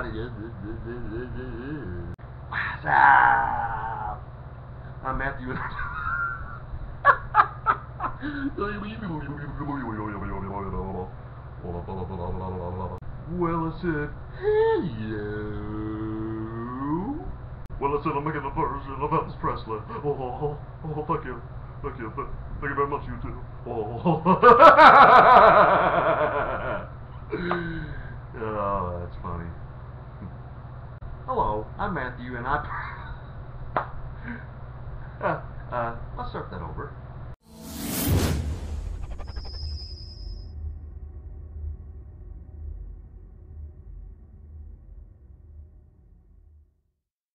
What's up? I'm Matthew. Well, I said, hello. Well, I said, I'm making a version of Elvis Presley. Thank you. Thank you. Thank you very much, you too. Oh, that's funny. Hello, I'm Matthew, and I...